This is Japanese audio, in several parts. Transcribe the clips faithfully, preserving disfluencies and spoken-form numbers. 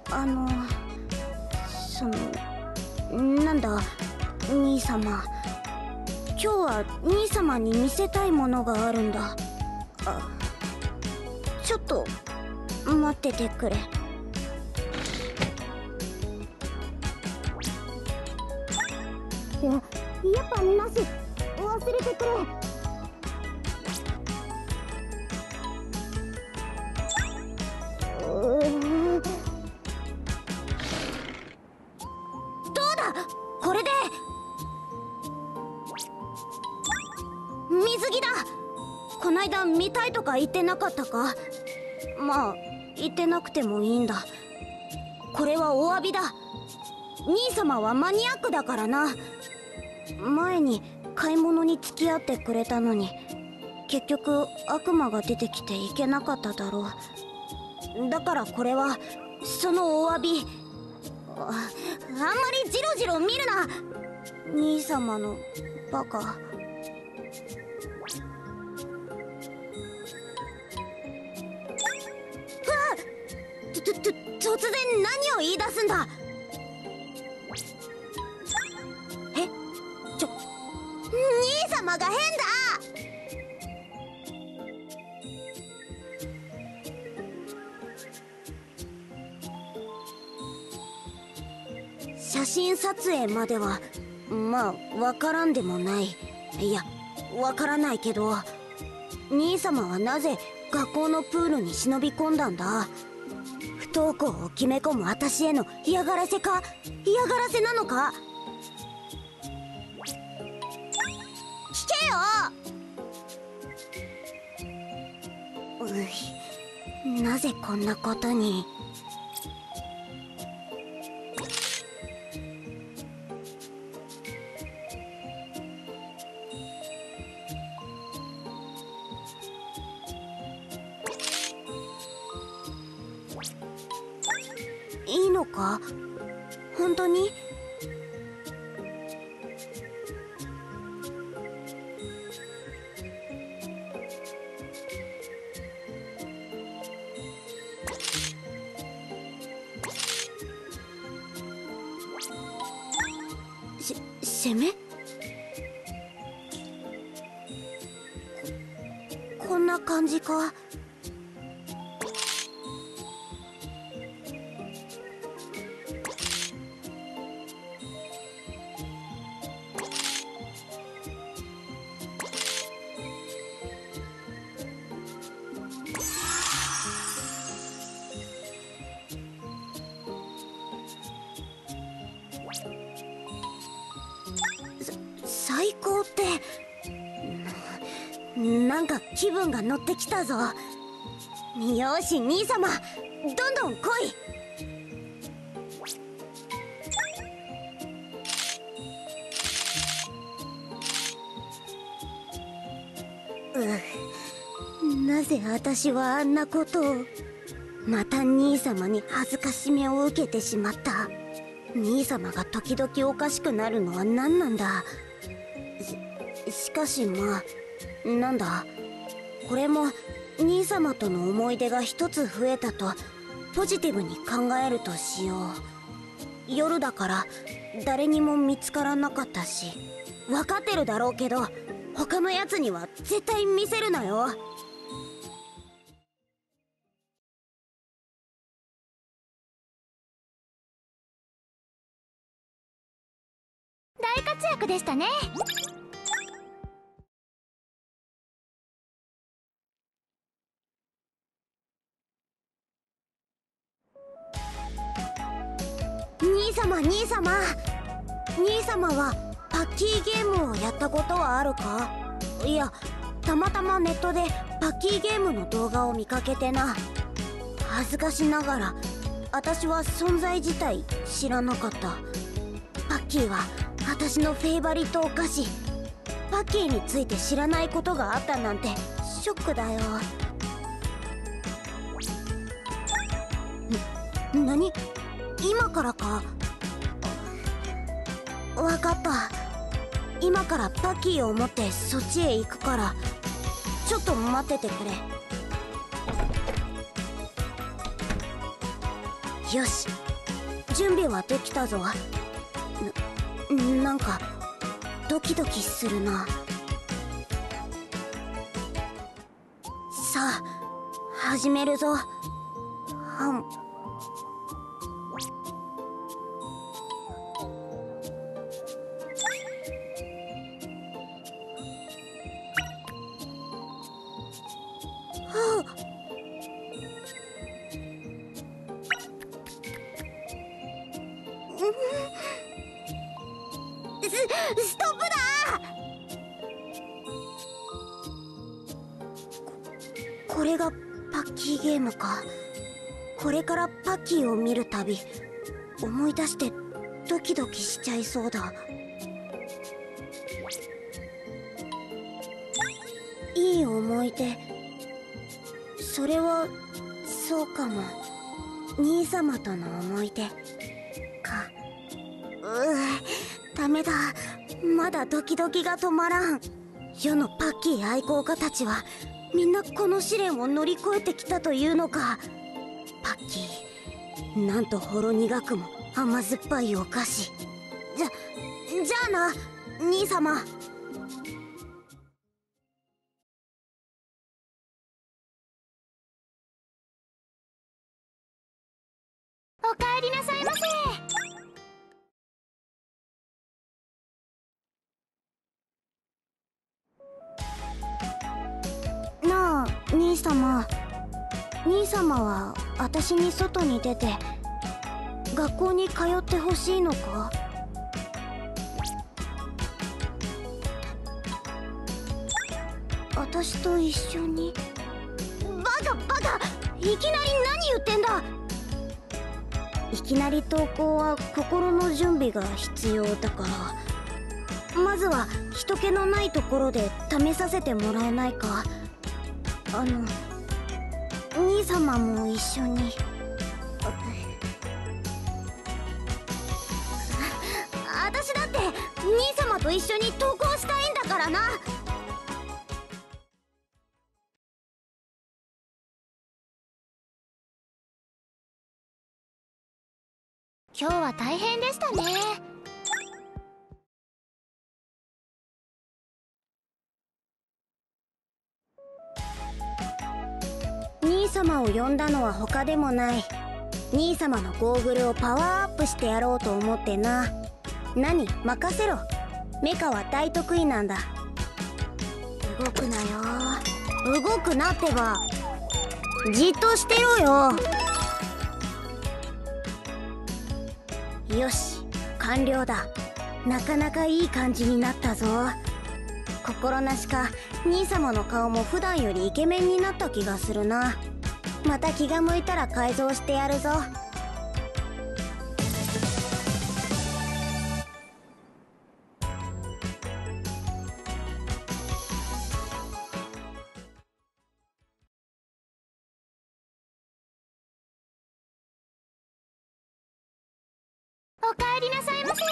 あのそのなんだ兄様、今日は兄様に見せたいものがあるんだ。あ、ちょっと待っててくれ。や、やっぱなし、忘れてくれ。うー、どうだ、これで。水着だ。こないだ見たいとか言ってなかったか？まあ言ってなくてもいいんだ。これはお詫びだ。兄様はマニアックだからな。前に買い物に付き合ってくれたのに、結局悪魔が出てきていけなかっただろう。だからこれはそのお詫び。 あ, あんまりジロジロ見るな、兄様のバカ。ふわっ、ととと突然何を言い出すんだ。え、ちょ、兄様が変だ。写真撮影まではまあわからんでもない。いや、わからないけど、兄様はなぜ学校のプールに忍び込んだんだ。不登校を決め込む私への嫌がらせか？嫌がらせなのか？聞けよ。うい、なぜこんなことに。いいのか？本当に？し、攻め？こ、こんな感じか？最高って、なんか気分が乗ってきたぞ。よし兄様、どんどん来い。う、なぜ私はあんなことを。また兄様に恥ずかしめを受けてしまった。兄様が時々おかしくなるのは何なんだ。し、しかしまあ、なんだ、これも兄様との思い出が一つ増えたとポジティブに考えるとしよう。夜だから誰にも見つからなかったし、分かってるだろうけど他のやつには絶対見せるなよ。 大活躍でしたね。 兄様兄様兄様はパッキーゲームをやったことはあるか？いや、たまたまネットでパッキーゲームの動画を見かけてな。恥ずかしながら私は存在自体知らなかった。パッキーは私のフェイバリットお菓子。パッキーについて知らないことがあったなんてショックだよ。ん、何？今からか？わかった。今からパッキーを持ってそっちへ行くから、ちょっと待っててくれ。 よし、準備はできたぞ。な、なんかドキドキするな。さあ始めるぞ。はんス、ストップだ。こ、これがパッキーゲームか。これからパッキーを見るたび思い出してドキドキしちゃいそうだ。いい思い出、それはそうかも。兄様との思い出か。うう、ダメだ、まだドキドキが止まらん。世のパッキー愛好家たちはみんなこの試練を乗り越えてきたというのか。パッキー、なんとほろ苦くも甘酸っぱいお菓子。じゃじゃあな兄様。 おかえりなさいませ。なあ兄様、兄様は私に外に出て学校に通ってほしいのか。私と一緒に。バカバカ、いきなり何言ってんだ。いきなり登校は心の準備が必要だから、まずは人気のないところで試させてもらえないか。あの兄様も一緒に。私だって兄様と一緒に登校したいんだからな。 今日は大変でしたね。 兄様を呼んだのは他でもない。兄様のゴーグルをパワーアップしてやろうと思ってな。何、任せろ。メカは大得意なんだ。動くなよ。動くなってば。じっとしてろよ。よし、完了だ。なかなかいい感じになったぞ。心なしか兄様の顔も普段よりイケメンになった気がするな。また気が向いたら改造してやるぞ。 おかえりなさいませ。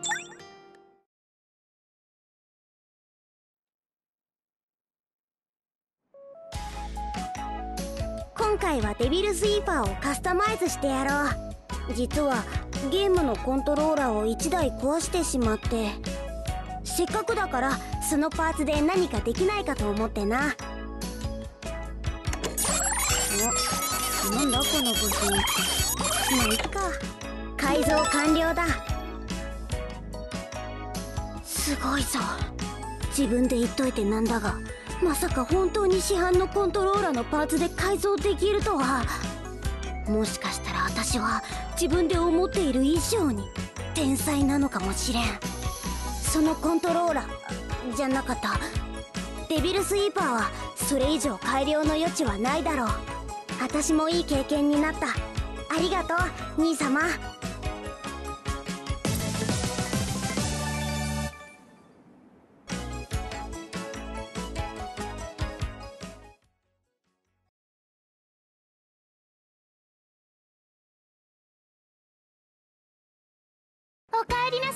今回はデビルスイーパーをカスタマイズしてやろう。実はゲームのコントローラーをいちだい壊してしまって、せっかくだからそのパーツで何かできないかと思ってな。お、なんだこの部品。まあいっか。改造完了だ。すごいぞ。自分で言っといてなんだが、まさか本当に市販のコントローラーのパーツで改造できるとは。もしかしたら私は自分で思っている以上に天才なのかもしれん。そのコントローラーじゃなかった、デビルスイーパーはそれ以上改良の余地はないだろう。私もいい経験になった。ありがとう兄様。 おかえりな